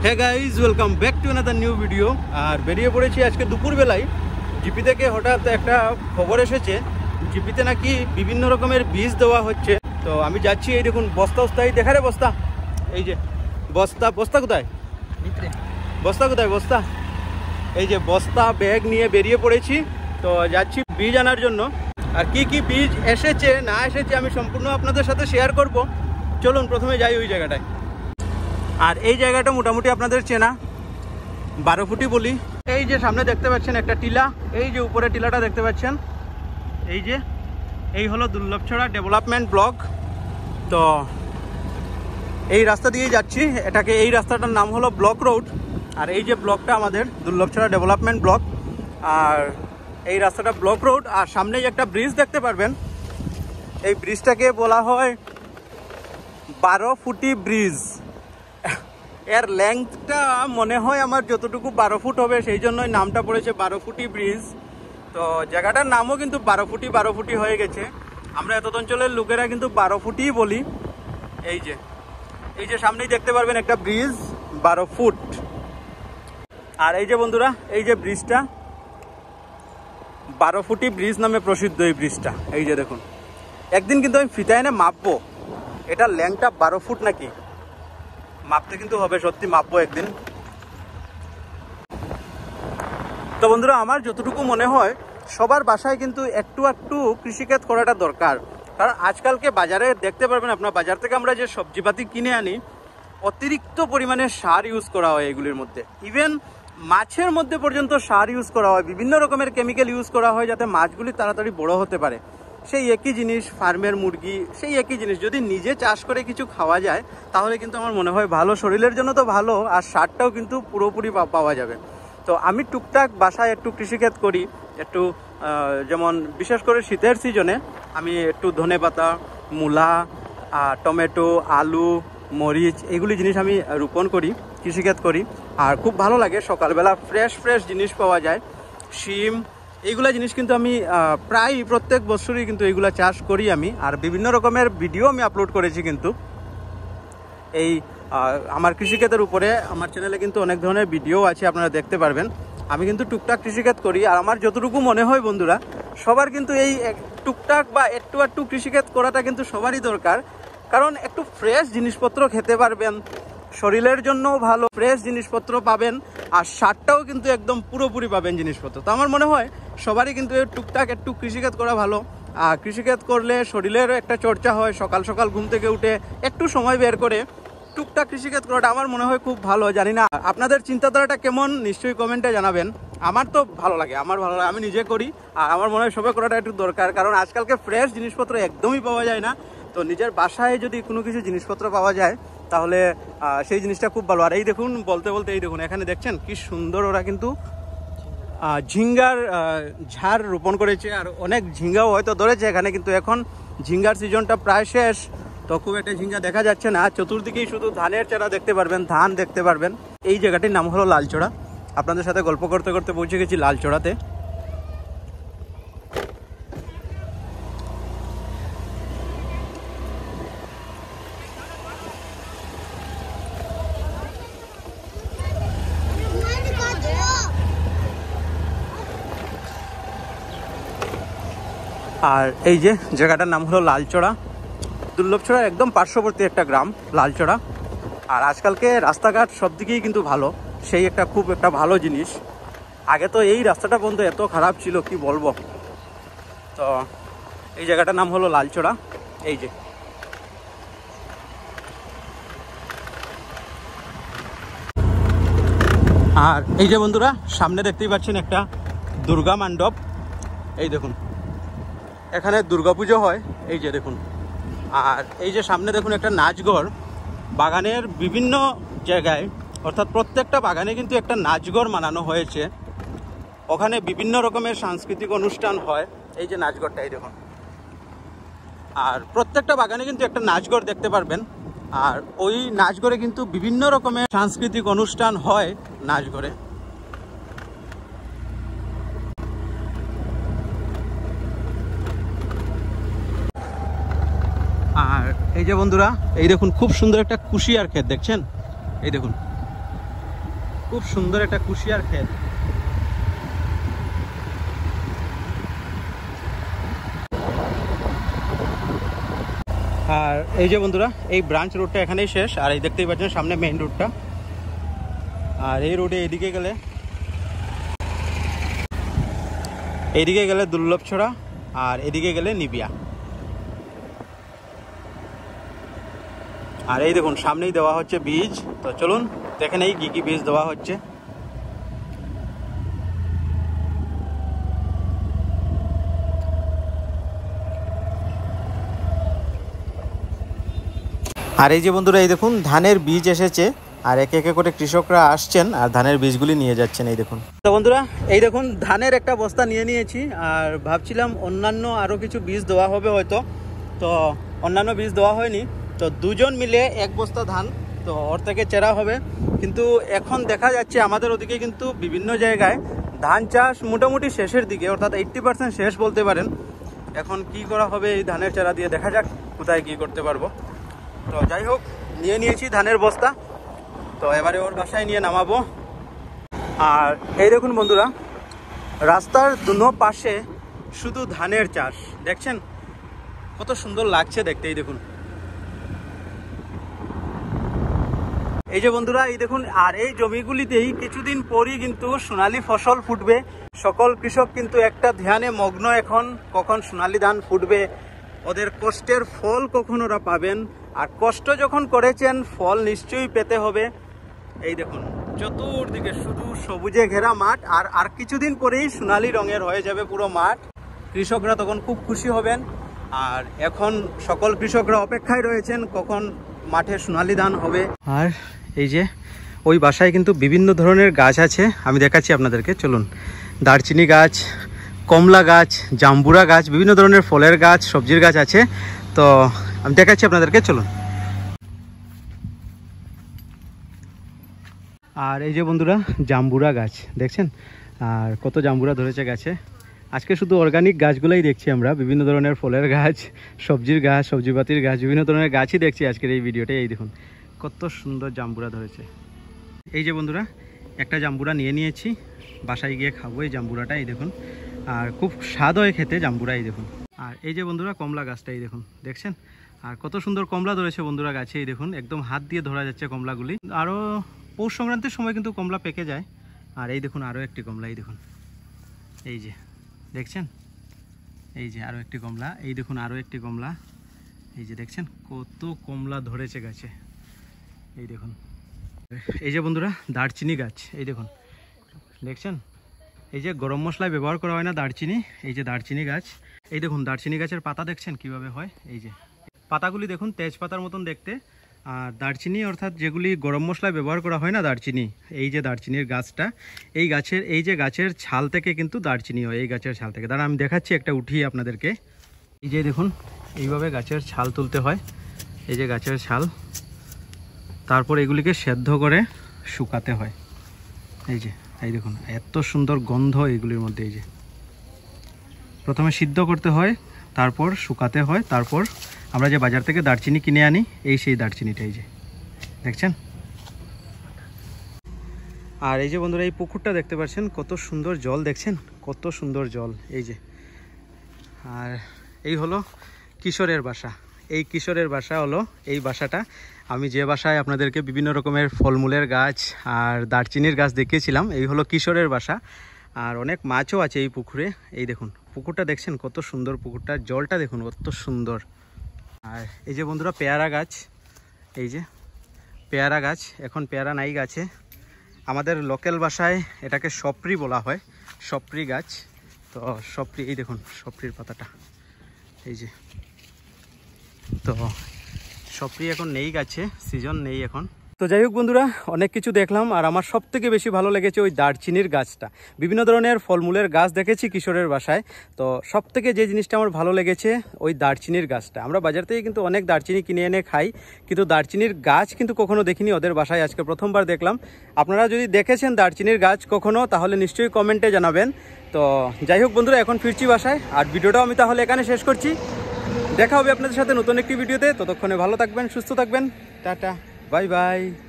Hey guys, welcome back to another new video. আর বেরিয়ে পড়েছি আজকে দুপুরবেলায়। জিপি থেকে হঠাৎ একটা খবর এসেছে, জিপিতে নাকি বিভিন্ন রকমের বীজ দেওয়া হচ্ছে। তো আমি যাচ্ছি, এই দেখুন বস্তা উস্তাই দেখা রে বস্তা, এই যে বস্তা। বস্তা কোথায়? বস্তা কোথায়? বস্তা এই যে বস্তা, ব্যাগ নিয়ে বেরিয়ে পড়েছি। তো যাচ্ছি বীজ আনার জন্য। আর কি কি বীজ এসেছে না এসেছে আমি সম্পূর্ণ আপনাদের সাথে শেয়ার করব। চলুন প্রথমে যাই ওই জায়গাটায়। আর এই জায়গাটা মোটামুটি আপনাদের চেনা, 12 ফুটি বলি। এই যে সামনে দেখতে পাচ্ছেন একটা টিলা, এই যে উপরে টিলাটা দেখতে পাচ্ছেন, এই যে এই হলো দুর্লভছড়া ডেভেলপমেন্ট ব্লক। তো এই রাস্তা দিয়ে যাচ্ছি, এটাকে এই রাস্তাটার নাম হলো ব্লক রোড। আর এই যে ব্লকটা আমাদের দুর্লভছড়া ডেভেলপমেন্ট ব্লক, আর এই রাস্তাটা ব্লক রোড। আর সামনেই একটা ব্রিজ দেখতে পারবেন, এই ব্রিজটাকে বলা হয় 12 ফুটি ব্রিজ। এর লেংথটা মনে হয় আমার যতটুকু 12 ফুট হবে, সেই জন্যই নামটা পড়েছে 12 ফুটি ব্রিজ। তো জায়গাটার নামও কিন্তু 12 ফুটি হয়ে গেছে। আমরা এত অঞ্চলের লোকেরা কিন্তু 12 ফুটিই বলি। এই যে সামনেই দেখতে পারবেন একটা ব্রিজ 12 ফুট। আর এই যে বন্ধুরা, এই যে ব্রিজটা 12 ফুটি ব্রিজ নামে প্রসিদ্ধ এই ব্রিজটা। এই যে দেখুন, একদিন কিন্তু আমি ফিতা এনে মাপবো এটা লেংথটা 12 ফুট নাকি, মাপতে কিন্তু হবে, সত্যি মাপবো একদিন। তো বন্ধুরা, আমার যতটুকু মনে হয় সবার বাসায় কিন্তু একটু একটু কৃষিকাজ করাটা দরকার। কারণ আজকালকে বাজারে দেখতে পারবেন আপনার, বাজার থেকে আমরা যে সবজিপাতি কিনে আনি অতিরিক্ত পরিমাণে সার ইউজ করা হয় এগুলির মধ্যে। ইভেন মাছের মধ্যে পর্যন্ত সার ইউজ করা হয়, বিভিন্ন রকমের কেমিক্যাল ইউজ করা হয় যাতে মাছগুলি তাড়াতাড়ি বড় হতে পারে। সেই একই জিনিস ফার্মের মুরগি, সেই একই জিনিস যদি নিজে চাষ করে কিছু খাওয়া যায় তাহলে কিন্তু আমার মনে হয় ভালো, শরীরের জন্য তো ভালো, আর সারটাও কিন্তু পুরোপুরি পাওয়া যাবে। তো আমি টুকটাক বাসায় একটু কৃষিকাজ করি, একটু যেমন বিশেষ করে শীতের সিজনে আমি একটু ধনেপাতা, মূলা, টমেটো, আলু, মরিচ এইগুলি জিনিস আমি রোপণ করি, কৃষিকাজ করি। আর খুব ভালো লাগে, সকালবেলা ফ্রেশ জিনিস পাওয়া যায়। শিম এইগুলা জিনিস কিন্তু আমি প্রায় প্রত্যেক বছরই কিন্তু এইগুলা চাষ করি আমি। আর বিভিন্ন রকমের ভিডিও আমি আপলোড করেছি কিন্তু এই আমার কৃষিকাজের উপরে। আমার চ্যানেলে কিন্তু অনেক ধরনের ভিডিও আছে, আপনারা দেখতে পারবেন। আমি কিন্তু টুকটাক কৃষিকাজ করি। আর আমার যতটুকু মনে হয় বন্ধুরা, সবার কিন্তু এই টুকটাক বা একটু কৃষিকাজ করাটা কিন্তু সবারই দরকার। কারণ একটু ফ্রেশ জিনিসপত্র খেতে পারবেন, শরীরের জন্যও ভালো, ফ্রেশ জিনিসপত্র পাবেন, আর সারটাও কিন্তু একদম পুরোপুরি পাবেন জিনিসপত্র। তো আমার মনে হয় সবারই কিন্তু টুকটাক একটু কৃষিকাজ করা ভালো। আর কৃষিকাজ করলে শরীরের একটা চর্চা হয়, সকাল সকাল ঘুম থেকে উঠে একটু সময় বের করে টুকটাক কৃষিকাজ করাটা আমার মনে হয় খুব ভালো। জানি না আপনাদের চিন্তাধারাটা কেমন, নিশ্চয়ই কমেন্টে জানাবেন। আমার তো ভালো লাগে, আমি নিজে করি। আর আমার মনে হয় সবাই করাটা একটু দরকার, কারণ আজকালকে ফ্রেশ জিনিসপত্র একদমই পাওয়া যায় না। তো নিজের বাসায় যদি কোনো কিছু জিনিসপত্র পাওয়া যায় তাহলে সেই জিনিসটা খুব ভালো। আর এই দেখুন, বলতে এই দেখুন, এখানে দেখছেন কি সুন্দর ওরা কিন্তু ঝিঙ্গার ঝাড় রোপণ করেছে। আর অনেক ঝিঙ্গাও হয়তো ধরেছে এখানে, কিন্তু এখন ঝিঙ্গার সিজনটা প্রায় শেষ, তো খুব একটা ঝিঙ্গা দেখা যাচ্ছে না। চতুর্দিকেই শুধু ধানের চারা দেখতে পারবেন, ধান দেখতে পারবেন। এই জায়গাটির নাম হলো লালচড়া। আপনাদের সাথে গল্প করতে করতে পৌঁছে গেছি লালচড়াতে। আর এই যে জায়গাটার নাম হলো লালচড়া, দুর্লভছড়া একদম পার্শ্ববর্তী একটা গ্রাম লালচড়া। আর আজকালকে রাস্তাঘাট সব দিকেই কিন্তু ভালো, সেই একটা খুব একটা ভালো জিনিস। আগে তো এই রাস্তাটা পর্যন্ত এত খারাপ ছিল কি বলবো। তো এই জায়গাটার নাম হলো লালচড়া। এই যে আর এই যে বন্ধুরা, সামনে দেখতেই পাচ্ছেন একটা দুর্গা মণ্ডপ। এই দেখুন, এখানে দুর্গাপুজো হয়, এই যে দেখুন। আর এই যে সামনে দেখুন একটা নাচঘর, বাগানের বিভিন্ন জায়গায়, অর্থাৎ প্রত্যেকটা বাগানে কিন্তু একটা নাচঘর বানানো হয়েছে। ওখানে বিভিন্ন রকমের সাংস্কৃতিক অনুষ্ঠান হয়। এই যে নাচঘরটা, এই দেখুন। আর প্রত্যেকটা বাগানে কিন্তু একটা নাচঘর দেখতে পারবেন। আর ওই নাচঘরে কিন্তু বিভিন্ন রকমের সাংস্কৃতিক অনুষ্ঠান হয় নাচঘরে। আর এই যে বন্ধুরা, এই দেখুন খুব সুন্দর একটা কুশিয়ার ক্ষেত দেখছেন। এই দেখুন খুব সুন্দর একটা কুশিয়ার ক্ষেত। আর এই যে বন্ধুরা, এই ব্রাঞ্চ রোডটা এখানেই শেষ। আর এই দেখতেই পাচ্ছেন সামনে মেইন রোডটা। আর এই রোডে এইদিকে গেলে দুর্লভছড়া, আর এদিকে গেলে নিবিয়া। আর এই দেখুন সামনেই দেওয়া হচ্ছে বীজ। তো চলুন দেখে নেই কি কি বীজ দেওয়া হচ্ছে। আর এই যে বন্ধুরা, এই দেখুন ধানের বীজ এসেছে, আর একে একে করে কৃষকরা আসছেন আর ধানের বীজগুলি নিয়ে যাচ্ছেন। এই দেখুন। তো বন্ধুরা, এই দেখুন ধানের একটা বস্তা নিয়ে নিয়েছি। আর ভাবছিলাম অন্যান্য আরও কিছু বীজ দেওয়া হবে হয়তো, তো অন্যান্য বীজ দেওয়া হয়নি। তো দুজন মিলে এক বস্তা ধান, তো ওর থেকে চেরা হবে। কিন্তু এখন দেখা যাচ্ছে আমাদের ওদিকে কিন্তু বিভিন্ন জায়গায় ধান চাষ মোটামুটি শেষের দিকে, অর্থাৎ 80% শেষ বলতে পারেন। এখন কি করা হবে এই ধানের চারা দিয়ে, দেখা যাক কোথায় কি করতে পারবো। তো যাই হোক, নিয়ে নিয়েছি ধানের বস্তা। তো এবারে ওর বাসায় নিয়ে নামাবো। আর এই দেখুন বন্ধুরা, রাস্তার দুনো পাশে শুধু ধানের চাষ, দেখছেন কত সুন্দর লাগছে দেখতে। এই দেখুন, এই যে বন্ধুরা, এই দেখুন। আর এই জমিগুলিতেই কিছুদিন পরই কিন্তু সোনালী ফসল ফুটবে। সকল কৃষক কিন্তু একটা ধ্যানে মগ্ন এখন, কখন সোনালী ধান ফুটবে, ওদের কষ্টের ফল কখন ওরা পাবেন। আর কষ্ট যখন করেছেন, ফল নিশ্চয়ই পেতে হবে। এই দেখুন চতুর্দিকে শুধু সবুজে ঘেরা মাঠ। আর কিছুদিন পরেই সোনালী রঙের হয়ে যাবে পুরো মাঠ। কৃষকরা তখন খুব খুশি হবেন। আর এখন সকল কৃষকরা অপেক্ষায় রয়েছেন কখন মাঠে সোনালী ধান হবে। আর এই যে ওই বাসায় কিন্তু বিভিন্ন ধরনের গাছ আছে, আমি দেখাচ্ছি আপনাদেরকে, চলুন। দারচিনি গাছ, কমলা গাছ, জাম্বুরা গাছ, বিভিন্ন ধরনের ফলের গাছ, সবজির গাছ আছে। তো আমি দেখাচ্ছি আপনাদেরকে, চলুন। আর এই যে বন্ধুরা, জাম্বুরা গাছ দেখছেন, আর কত জাম্বুরা ধরেছে গাছে। আজকে শুধু অর্গানিক গাছগুলোই দেখছি আমরা, বিভিন্ন ধরনের ফলের গাছ, সবজির গাছ, সবজিপাতির গাছ, বিভিন্ন ধরনের গাছই দেখছি আজকের এই ভিডিওতে। এই দেখুন কত সুন্দর জাম্বুরা ধরেছে। এই যে বন্ধুরা, একটা জাম্বুরা নিয়ে নিয়েছি, বাসায় গিয়ে খাবো এই জাম্বুরাটা। এই দেখুন, আর খুব স্বাদ হয় খেতে জাম্বুরা। এই দেখুন। আর এই যে বন্ধুরা, কমলা গাছটা এই দেখুন, দেখছেন আর কত সুন্দর কমলা ধরেছে বন্ধুরা গাছে। এই দেখুন একদম হাত দিয়ে ধরা যাচ্ছে কমলাগুলি। আরও পৌষ সংক্রান্তির সময় কিন্তু কমলা পেকে যায়। আর এই দেখুন আরও একটি কমলা, এই দেখুন, এই যে দেখছেন, এই যে আরও একটি কমলা, এই দেখুন আরও একটি কমলা, এই যে দেখছেন কত কমলা ধরেছে গাছে। এই দেখুন। এই যে বন্ধুরা, দারচিনি গাছ, এই দেখুন দেখছেন, এই যে গরম মশলায় ব্যবহার করা হয় না দারচিনি, এই যে দারচিনি গাছ। এই দেখুন দারচিনি গাছের পাতা দেখছেন কিভাবে হয়, এই যে পাতাগুলি দেখুন তেজপাতার মতন দেখতে। আর দারচিনি অর্থাৎ যেগুলি গরম মশলায় ব্যবহার করা হয় না দারচিনি, এই যে দারচিনির গাছটা, এই গাছের এই যে গাছের ছাল থেকে কিন্তু দারচিনি হয়, এই গাছের ছাল থেকে। দাঁড়া আমি দেখাচ্ছি একটা উঠিয়ে আপনাদেরকে। এই যে দেখুন এইভাবে গাছের ছাল তুলতে হয়, এই যে গাছের ছাল, তারপর এগুলিকে সেদ্ধ করে শুকাতে হয়। এই যে এই দেখুন এত সুন্দর গন্ধ এগুলির মধ্যে। এই যে প্রথমে সিদ্ধ করতে হয়, তারপর শুকাতে হয়, তারপর আমরা যে বাজার থেকে দারচিনি কিনে আনি, এই সেই দারচিনিটা, এই যে দেখছেন। আর এই যে বন্ধুরা, এই পুকুরটা দেখতে পাচ্ছেন কত সুন্দর জল, দেখছেন কত সুন্দর জল। এই যে, আর এই হলো কিশোরের বাসা। এই কিশোরের বাসা হলো এই বাসাটা। আমি যে বাসায় আপনাদেরকে বিভিন্ন রকমের ফলমূলের গাছ আর দারচিনির গাছ দেখিয়েছিলাম, এই হলো কিশোরের বাসা। আর অনেক মাছও আছে এই পুকুরে। এই দেখুন পুকুরটা দেখছেন কত সুন্দর, পুকুরটার জলটা দেখুন কত সুন্দর। আর এই যে বন্ধুরা, পেয়ারা গাছ, এই যে পেয়ারা গাছ, এখন পেয়ারা নাই গাছে। আমাদের লোকাল ভাষায় এটাকে সপ্রি বলা হয়, সপ্রি গাছ। তো সপ্রি, এই দেখুন সপ্রির পাতাটা, এই যে। তো সপ্রি এখন নেই গাছে, সিজন নেই এখন। তো যাই হোক বন্ধুরা, অনেক কিছু দেখলাম। আর আমার সব থেকে বেশি ভালো লেগেছে ওই দারচিনির গাছটা। বিভিন্ন ধরনের ফলমূলের গাছ দেখেছি কিশোরের বাসায়, তো সব থেকে যে জিনিসটা আমার ভালো লেগেছে ওই দারচিনির গাছটা। আমরা বাজার থেকে কিন্তু অনেক দারচিনি কিনে এনে খাই, কিন্তু দারচিনির গাছ কিন্তু কখনো দেখিনি ওদের বাসায়, আজকে প্রথমবার দেখলাম। আপনারা যদি দেখেছেন দারচিনির গাছ কখনো, তাহলে নিশ্চয়ই কমেন্টে জানাবেন। তো যাই হোক বন্ধুরা, এখন ফিরছি বাসায়। আর ভিডিওটাও আমি তাহলে এখানে শেষ করছি। দেখা হবে আপনাদের সাথে নতুন একটি ভিডিওতে। ততক্ষণে ভালো থাকবেন, সুস্থ থাকবেন। Tata, bye by.